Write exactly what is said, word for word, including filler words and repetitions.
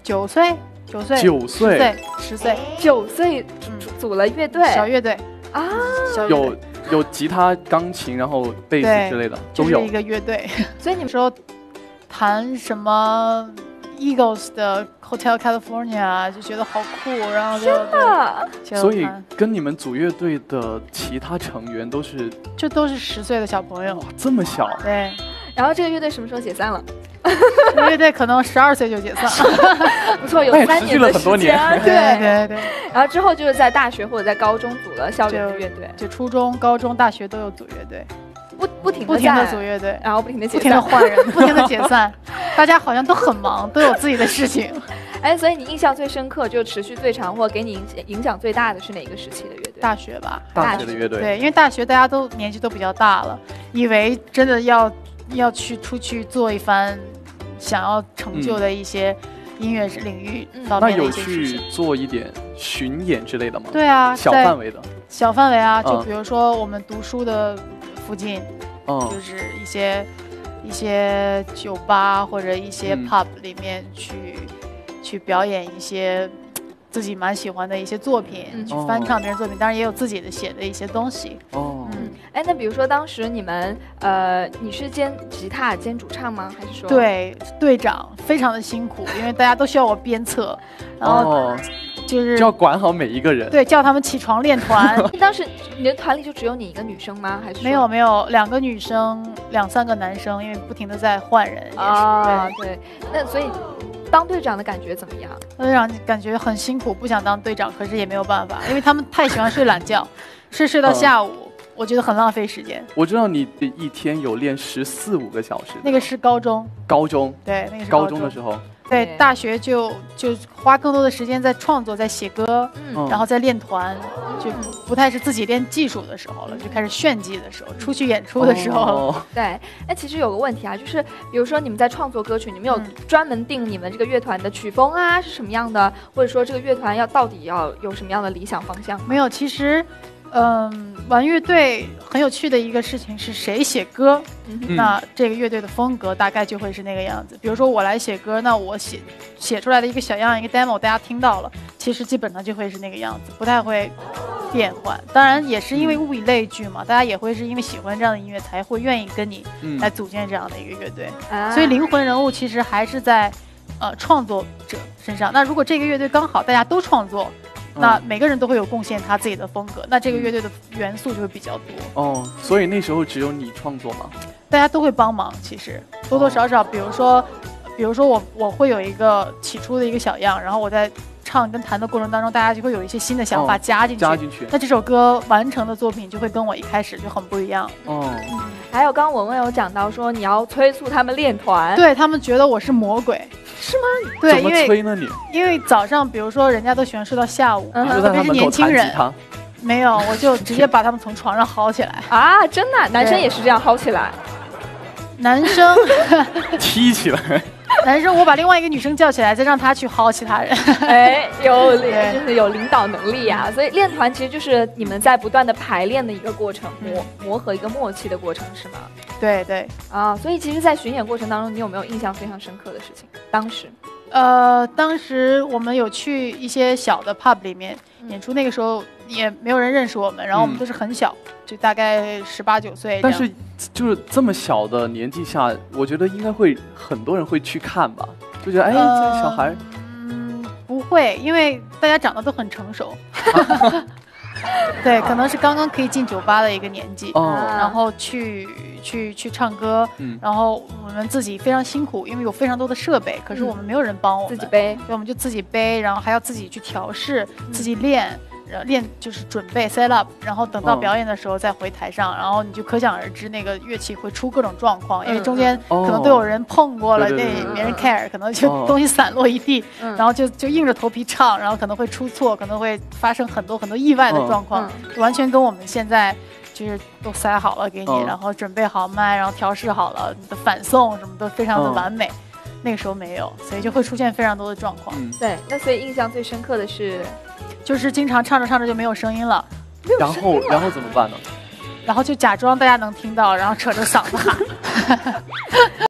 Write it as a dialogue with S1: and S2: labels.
S1: 九岁，九岁，
S2: 九岁，
S1: 十岁，十岁，
S3: 九岁组了乐队，
S1: 小乐队
S3: 啊，
S2: 有有吉他、钢琴，然后贝斯之类的都有。
S1: 一个乐队，
S3: 所以你们
S1: 说弹什么 Eagles 的 Hotel California 就觉得好酷，然后就
S3: 真的，
S2: 所以跟你们组乐队的其他成员都是，
S1: 就都是十岁的小朋友，
S2: 哇，这么小。
S1: 对。
S3: 然后这个乐队什么时候解散了？
S1: 乐队可能十二岁就解散了，
S3: 不错，有三年的时间。
S1: 对对对。
S3: 然后之后就是在大学或者在高中组了校园的乐队，
S1: 就初中、高中、大学都有组乐队，
S3: 不不停
S1: 不停的组乐队，
S3: 然后不停的
S1: 不停的换人，不停的解散，大家好像都很忙，都有自己的事情。
S3: 哎，所以你印象最深刻，就持续最长，或给你影影响最大的是哪个时期的乐队？
S1: 大学吧，
S2: 大学的乐队。
S1: 对，因为大学大家都年纪都比较大了，以为真的要要去出去做一番想要成就的一些音乐领域方面的一些事情。
S2: 那有去做一点巡演之类的吗？
S1: 对啊，
S2: 小范围的。
S1: 小范围啊，就比如说我们读书的附近，
S2: 嗯，
S1: 就是一些一些酒吧或者一些 pub 里面去。嗯去表演一些自己蛮喜欢的一些作品，嗯、去翻唱别人作品，当然也有自己的写的一些东西。
S2: 哦，
S3: 嗯，哎，那比如说当时你们，呃，你是兼吉他兼主唱吗？还是说？
S1: 对，队长非常的辛苦，因为大家都需要我鞭策，然后就是
S2: 就要管好每一个人。
S1: 对，叫他们起床练团。
S3: 当时你的团里就只有你一个女生吗？还是
S1: 没有没有，两个女生，两三个男生，因为不停的在换人。
S3: 啊，对，那所以。当队长的感觉怎么样？
S1: 队长感觉很辛苦，不想当队长，可是也没有办法，因为他们太喜欢睡懒觉，睡睡到下午，嗯、我觉得很浪费时间。
S2: 我知道你一天有练十四五个小时，
S1: 那个是高中。
S2: 高中。
S1: 对，那个是
S2: 高中的时候。
S1: 对，大学就就花更多的时间在创作，在写歌，嗯、然后在练团，就不太是自己练技术的时候了，就开始炫技的时候，出去演出的时候了。
S2: 哦、
S3: 对，那其实有个问题啊，就是比如说你们在创作歌曲，你们有专门定你们这个乐团的曲风啊是什么样的，或者说这个乐团要到底要有什么样的理想方向？
S1: 没有，其实。嗯，玩乐队很有趣的一个事情是谁写歌，嗯、那这个乐队的风格大概就会是那个样子。比如说我来写歌，那我写写出来的一个小样一个 demo， 大家听到了，其实基本上就会是那个样子，不太会变换。当然也是因为物以类聚嘛，大家也会是因为喜欢这样的音乐，才会愿意跟你来组建这样的一个乐队。嗯、所以灵魂人物其实还是在呃创作者身上。那如果这个乐队刚好大家都创作。那每个人都会有贡献他自己的风格，那这个乐队的元素就会比较多。
S2: 哦，所以那时候只有你创作吗？
S1: 大家都会帮忙，其实多多少少，比如说，比如说我我会有一个起初的一个小样，然后我在唱跟弹的过程当中，大家就会有一些新的想法加进去，
S2: 哦、加进去。
S1: 那这首歌完成的作品就会跟我一开始就很不一样。
S2: 哦，
S3: 嗯、还有刚刚文文有讲到说你要催促他们练团，
S1: 对他们觉得我是魔鬼。
S3: 是吗？
S1: 对，
S2: 怎么催呢你？
S1: 因为早上，比如说人家都喜欢睡到下午，
S2: 嗯、
S1: 特别是年轻人，没有，我就直接把他们从床上薅起来
S3: 啊！真的，男生也是这样薅起来，
S1: 男生
S2: 踢起来。
S1: 男生，我把另外一个女生叫起来，再让她去薅其他人。
S3: 哎，有就是有领导能力啊！所以练团其实就是你们在不断的排练的一个过程，磨磨合一个默契的过程，是吗？
S1: 对对
S3: 啊，所以其实，在巡演过程当中，你有没有印象非常深刻的事情？当时，
S1: 呃，当时我们有去一些小的 pub 里面演出，那个时候也没有人认识我们，然后我们都是很小，嗯、就大概十八九岁。
S2: 但是就是这么小的年纪下，我觉得应该会很多人会去看吧，就觉得哎，呃、这个小孩，
S1: 嗯，不会，因为大家长得都很成熟。对，可能是刚刚可以进酒吧的一个年纪，
S2: 哦、
S1: 然后去去去唱歌，嗯、然后我们自己非常辛苦，因为有非常多的设备，可是我们没有人帮我们，
S3: 自己背，
S1: 所以我们就自己背，然后还要自己去调试，嗯、自己练。练就是准备 set up， 然后等到表演的时候再回台上，哦、然后你就可想而知那个乐器会出各种状况，嗯、因为中间可能都有人碰过了，那、哦、没人 care，、嗯、可能就东西散落一地，嗯、然后就就硬着头皮唱，然后可能会出错，可能会发生很多很多意外的状况，嗯、完全跟我们现在就是都塞好了给你，嗯、然后准备好麦，然后调试好了，你的反送什么都非常的完美。嗯、那个时候没有，所以就会出现非常多的状况。
S3: 嗯、对，那所以印象最深刻的是。
S1: 就是经常唱着唱着就没有声音了，
S2: 然后然后怎么办呢？
S1: 然后就假装大家能听到，然后扯着嗓子喊。